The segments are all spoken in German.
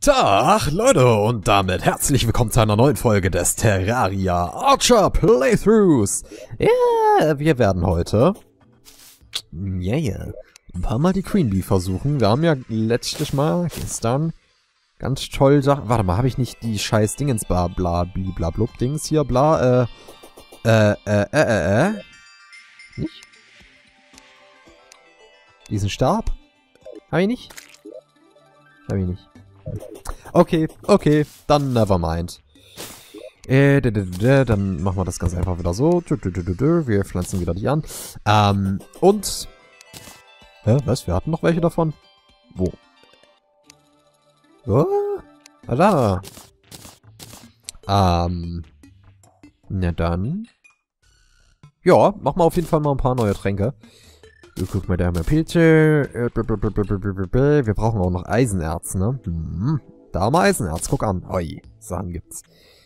Tag, Leute, und damit herzlich willkommen zu einer neuen Folge des Terraria Archer Playthroughs. Ja, wir werden heute ein paar Mal die Queen Bee versuchen. Wir haben ja letztes Mal, gestern, ganz toll Sachen. Warte mal, habe ich nicht die scheiß Dingens bla blub Dings hier, bla, nicht? Diesen Stab? Habe ich nicht? Habe ich nicht. Okay, dann nevermind. Dann machen wir das ganz einfach wieder so. Wir pflanzen wieder die an. Und... Hä, was? Wir hatten noch welche davon? Wo? Oh? Ah, da. Na dann. Ja, machen wir auf jeden Fall mal ein paar neue Tränke. Guck mal, da haben wir Pilze. Wir brauchen auch noch Eisenerz, ne? Da haben wir Eisenerz, guck an. Oi, Sachen gibt's.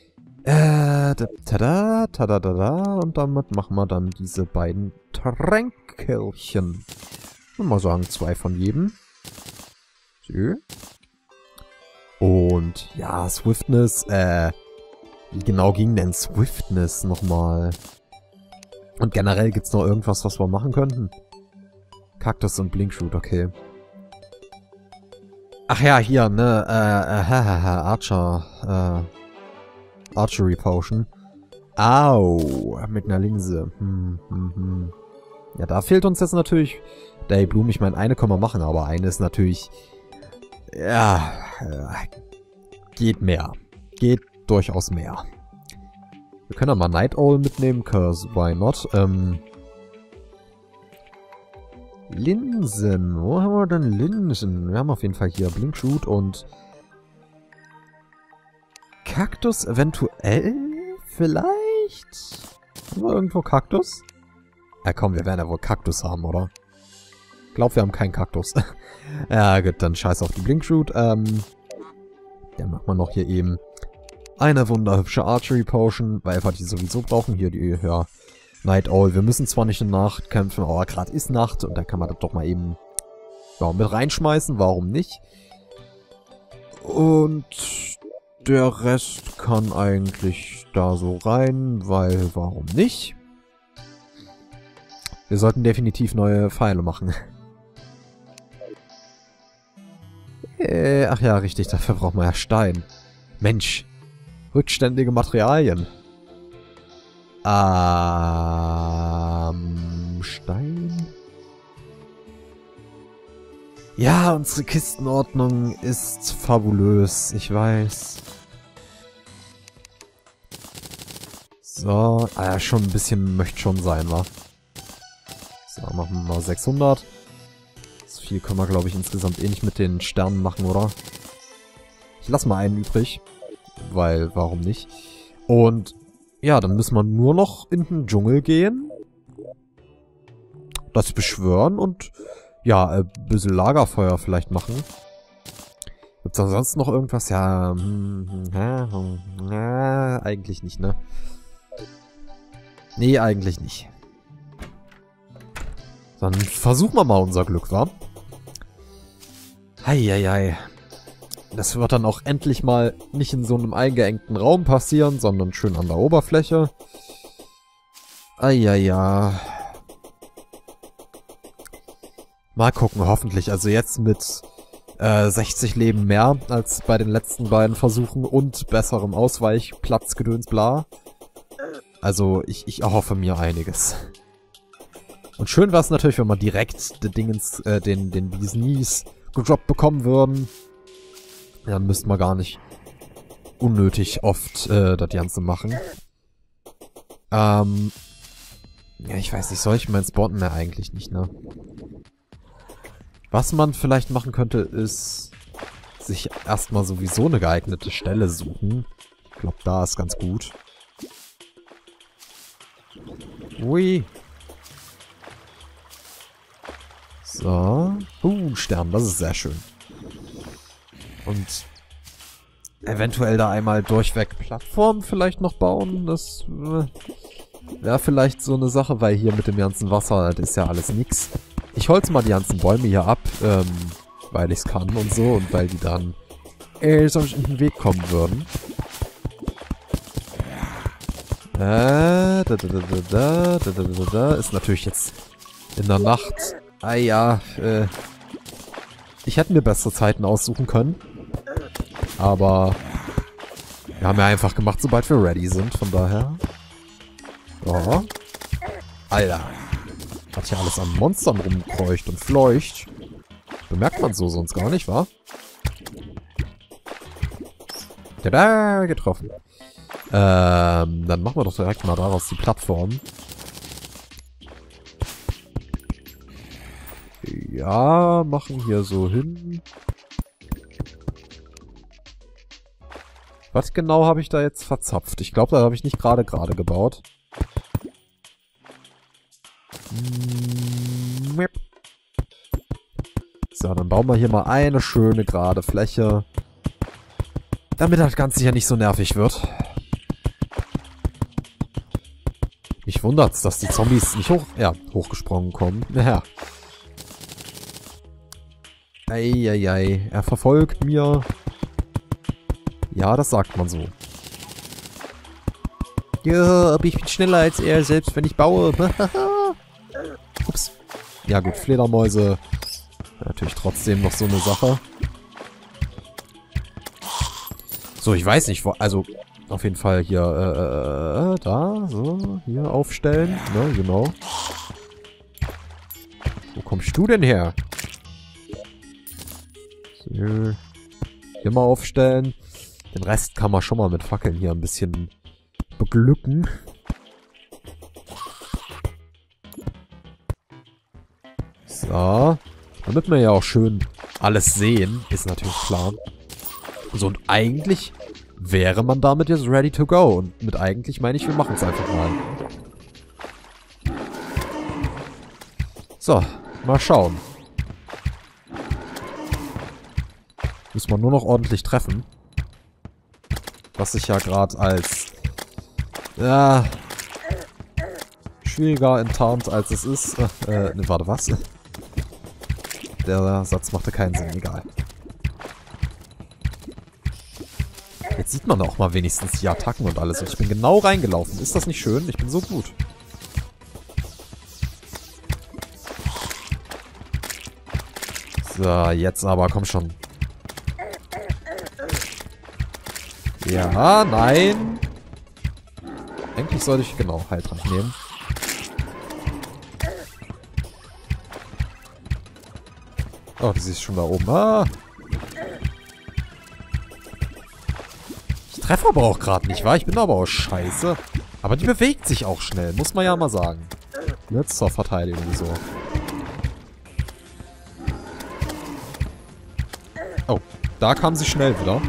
Tada. Und damit machen wir dann diese beiden Tränkelchen. Ich würde mal sagen, 2 von jedem. So. Und, ja, Swiftness, wie genau ging denn Swiftness nochmal? Und generell gibt's noch irgendwas, was wir machen könnten? Kaktus und Blinkshoot, okay. Ach ja, hier, ne, Archery Potion. Au, mit einer Linse. Ja, da fehlt uns jetzt natürlich Day Bloom. Ich meine, eine können wir machen, aber eine ist natürlich, ja, geht mehr. Geht durchaus mehr. Wir können ja mal Night Owl mitnehmen, cause why not? Linsen. Wo haben wir denn Linsen? Wir haben auf jeden Fall hier Blinkshoot und Kaktus eventuell? Vielleicht? Haben wir irgendwo Kaktus? Ja komm, wir werden ja wohl Kaktus haben, oder? Ich glaube, wir haben keinen Kaktus. Ja gut, dann scheiß auf die Blinkshoot. Dann machen wir noch hier eben eine wunderhübsche Archery Potion, weil wir die sowieso brauchen. Hier die, ja... Night Owl. Wir müssen zwar nicht in Nacht kämpfen, aber gerade ist Nacht und da kann man das doch mal eben mit reinschmeißen. Warum nicht? Und der Rest kann eigentlich da so rein, weil warum nicht? Wir sollten definitiv neue Pfeile machen. Ach ja, richtig, dafür braucht man ja Stein. Mensch, rückständige Materialien. Stein? Ja, unsere Kistenordnung ist fabulös, ich weiß. So, ja, schon ein bisschen möchte schon sein, wa? So, machen wir mal 600. So viel können wir, glaube ich, insgesamt eh nicht mit den Sternen machen, oder? Ich lasse mal einen übrig, weil, warum nicht? Und ja, dann müssen wir nur noch in den Dschungel gehen. Das beschwören und ja, ein bisschen Lagerfeuer vielleicht machen. Gibt's ansonsten noch irgendwas? Ja, eigentlich nicht, ne? Nee, eigentlich nicht. Dann versuchen wir mal unser Glück, wa? Heieiei. Das wird dann auch endlich mal nicht in so einem eingeengten Raum passieren, sondern schön an der Oberfläche. Ja. Mal gucken, hoffentlich. Also jetzt mit 60 Leben mehr als bei den letzten beiden Versuchen und besserem Ausweichplatzgedöns bla. Also ich erhoffe mir einiges. Und schön wäre es natürlich, wenn wir direkt den Bees gedroppt bekommen würden. Dann müssten wir gar nicht unnötig oft das Ganze machen. Ja, ich weiß nicht, soll ich meinen Spawnen mehr eigentlich nicht, ne? Was man vielleicht machen könnte, ist sich erstmal sowieso eine geeignete Stelle suchen. Ich glaube, da ist ganz gut. Ui. So. Stern, das ist sehr schön. Und eventuell da einmal durchweg Plattformen vielleicht noch bauen. Das wäre vielleicht so eine Sache, weil hier mit dem ganzen Wasser, das ist ja alles nix. Ich holze mal die ganzen Bäume hier ab, weil ich es kann und so und weil die dann sonst in den Weg kommen würden. Ist natürlich jetzt in der Nacht. Ah ja, ich hätte mir bessere Zeiten aussuchen können. Aber wir haben ja einfach gemacht, sobald wir ready sind, von daher. Oh. Alter. Hat hier alles an Monstern rumkreucht und fleucht. Bemerkt man so sonst gar nicht, wa? Tada, getroffen. Dann machen wir doch direkt mal daraus die Plattform. Ja, machen hier so hin. Was genau habe ich da jetzt verzapft? Ich glaube, da habe ich nicht gerade gebaut. So, dann bauen wir hier mal eine schöne gerade Fläche. Damit das Ganze hier nicht so nervig wird. Mich wundert's, dass die Zombies nicht hochgesprungen kommen. Ja. Eieiei. Er verfolgt mir. Ja, das sagt man so. Ja, aber ich bin schneller als er, selbst wenn ich baue. Ups. Ja gut, Fledermäuse. Natürlich trotzdem noch so eine Sache. So, ich weiß nicht, also auf jeden Fall hier, da, so, hier aufstellen, ne, genau. Wo kommst du denn her? So, hier mal aufstellen. Den Rest kann man schon mal mit Fackeln hier ein bisschen beglücken. So. Damit wir ja auch schön alles sehen, ist natürlich klar. So, und eigentlich wäre man damit jetzt ready to go. Und mit eigentlich meine ich, wir machen es einfach mal. So, mal schauen. Muss man nur noch ordentlich treffen. Was sich ja gerade als schwieriger enttarnt, als es ist. Ne, warte, was? Der Satz machte keinen Sinn, egal. Jetzt sieht man auch mal wenigstens die Attacken und alles. Und ich bin genau reingelaufen. Ist das nicht schön? Ich bin so gut. So, jetzt aber, komm schon. Ja, nein. Eigentlich sollte ich, genau, Heiltrank nehmen. Oh, die ist schon da oben. Ah. Ich treffe aber auch gerade nicht, wa? Ich bin aber auch scheiße. Aber die bewegt sich auch schnell, muss man ja mal sagen. Jetzt zur Verteidigung, so. Oh, da kam sie schnell wieder.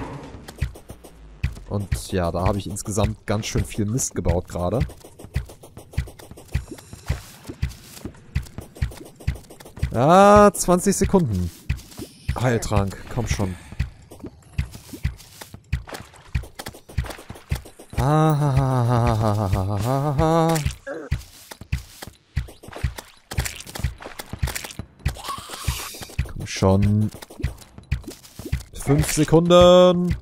Und ja, da habe ich insgesamt ganz schön viel Mist gebaut gerade. Ja, 20 Sekunden. Heiltrank, komm schon. Komm schon. 5 Sekunden.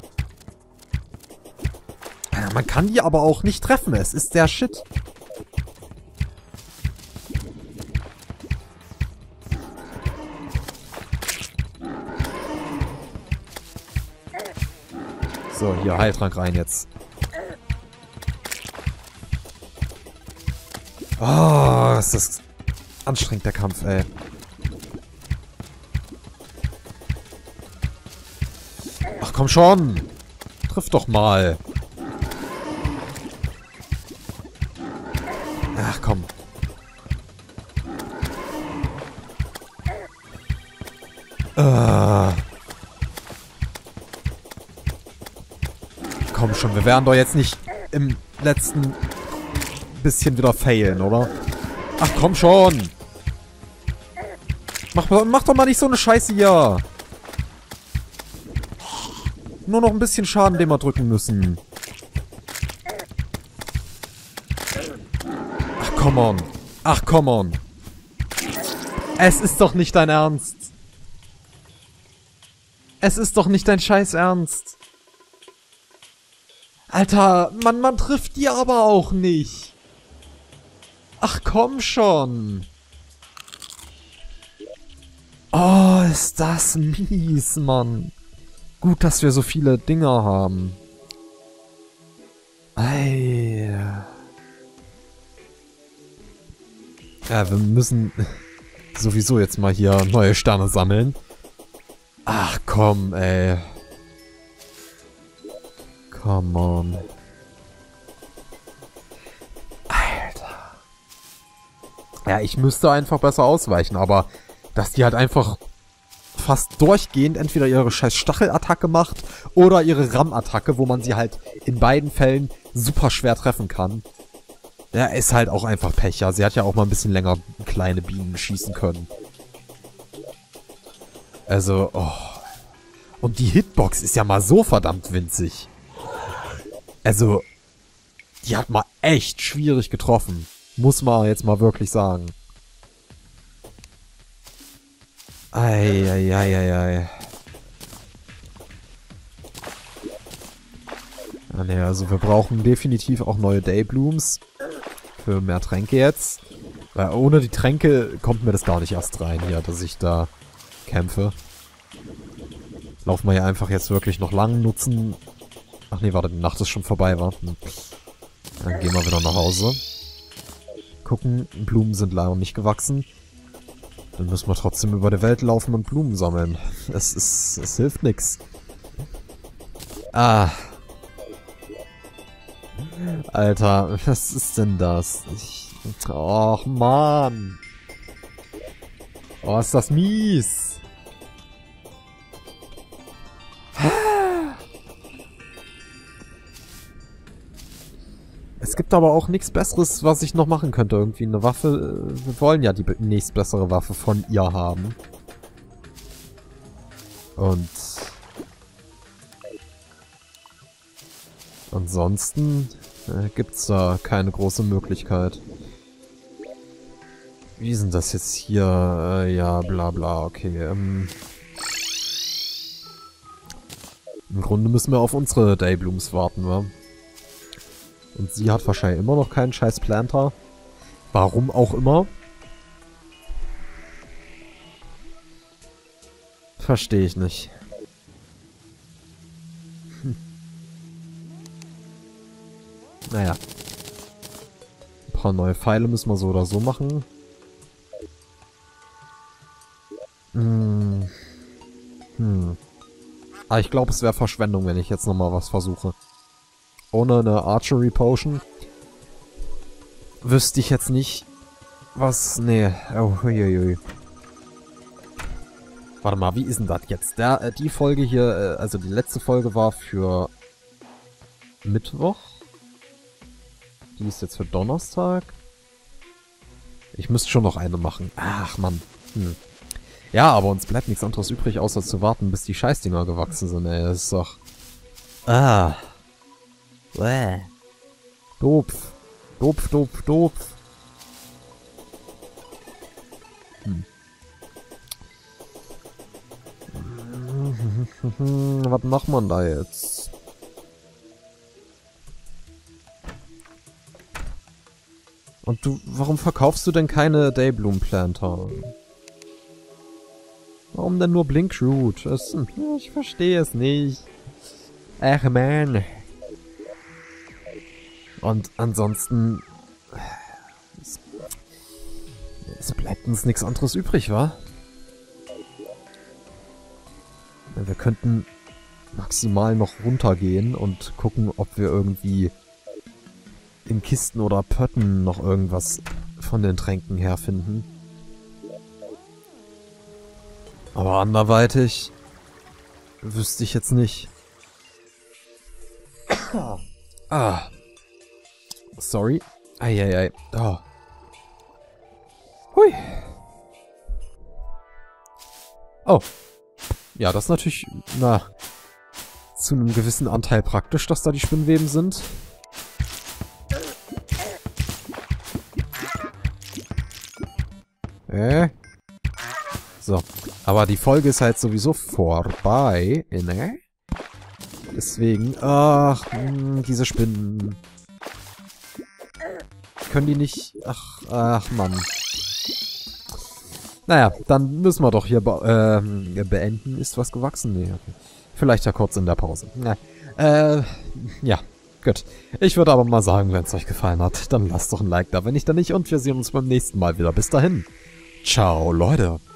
Man kann die aber auch nicht treffen. Es ist der Shit. So, hier Heiltrank rein jetzt. Oh, ist das anstrengend, der Kampf, ey. Ach, komm schon. Triff doch mal. Ach, komm. Komm schon, wir werden doch jetzt nicht im letzten bisschen wieder failen, oder? Ach, komm schon. Mach doch mal nicht so eine Scheiße hier. Nur noch ein bisschen Schaden, den wir drücken müssen. Ach, come on. Ach, come on. Es ist doch nicht dein Ernst. Es ist doch nicht dein Scheiß Ernst. Alter, man trifft die aber auch nicht. Ach komm schon. Oh, ist das mies, Mann. Gut, dass wir so viele Dinger haben. Ey. Ja, wir müssen sowieso jetzt mal hier neue Sterne sammeln. Ach komm, ey. Come on. Alter. Ja, ich müsste einfach besser ausweichen, aber dass die halt einfach fast durchgehend entweder ihre scheiß Stachelattacke macht oder ihre Rammattacke, wo man sie halt in beiden Fällen super schwer treffen kann. Ja, ist halt auch einfach Pech, ja. Sie hat ja auch mal ein bisschen länger kleine Bienen schießen können. Also, oh. Und die Hitbox ist ja mal so verdammt winzig. Also, die hat mal echt schwierig getroffen. Muss man jetzt mal wirklich sagen. Eieieiei. Ja, ne, also wir brauchen definitiv auch neue Dayblooms. Für mehr Tränke jetzt. Weil ohne die Tränke kommt mir das gar nicht erst rein hier, dass ich da kämpfe. Laufen wir ja einfach jetzt wirklich noch lang, nutzen... Ach nee, warte, die Nacht ist schon vorbei, wa? Dann gehen wir wieder nach Hause. Gucken, Blumen sind leider nicht gewachsen. Dann müssen wir trotzdem über die Welt laufen und Blumen sammeln. Es hilft nix. Ah. Alter, was ist denn das? Och, Mann. Oh, ist das mies. Es gibt aber auch nichts Besseres, was ich noch machen könnte. Irgendwie eine Waffe. Wir wollen ja die nächstbessere Waffe von ihr haben. Und ansonsten gibt's da keine große Möglichkeit. Wie ist denn das jetzt hier? Ja, bla bla, okay. Im Grunde müssen wir auf unsere Dayblooms warten, wa? Und sie hat wahrscheinlich immer noch keinen scheiß Planter. Warum auch immer. Verstehe ich nicht. Naja. Ein paar neue Pfeile müssen wir so oder so machen. Aber ich glaube, es wäre Verschwendung, wenn ich jetzt nochmal was versuche. Ohne eine Archery Potion wüsste ich jetzt nicht, was... Nee. Oh, huiuiui. Warte mal, wie ist denn das jetzt? Die Folge hier, also die letzte Folge war für Mittwoch. Die ist jetzt für Donnerstag. Ich müsste schon noch eine machen. Ach, Mann. Ja, aber uns bleibt nichts anderes übrig, außer zu warten, bis die Scheißdinger gewachsen sind, ey. Das ist doch... Ah. Bäh. Dopf. Dopf, dopf, dopf. Was macht man da jetzt? Und du, warum verkaufst du denn keine Daybloom Planter? Warum denn nur Blinkroot? Ich verstehe es nicht. Ach man. Und ansonsten... Es bleibt uns nichts anderes übrig, wa? Wir könnten maximal noch runtergehen und gucken, ob wir irgendwie in Kisten oder Pötten noch irgendwas von den Tränken herfinden. Aber anderweitig wüsste ich jetzt nicht. Ah. Sorry. Eieiei. Oh. Hui. Oh. Ja, das ist natürlich, na, zu einem gewissen Anteil praktisch, dass da die Spinnweben sind. So. Aber die Folge ist halt sowieso vorbei, ne? Deswegen, ach, diese Spinnen. Können die nicht... Ach, Mann. Naja, dann müssen wir doch hier beenden. Ist was gewachsen? Nee, okay. Vielleicht ja kurz in der Pause. Ja, gut. Ich würde aber mal sagen, wenn es euch gefallen hat, dann lasst doch ein Like da, wenn nicht, dann nicht. Und wir sehen uns beim nächsten Mal wieder. Bis dahin. Ciao, Leute.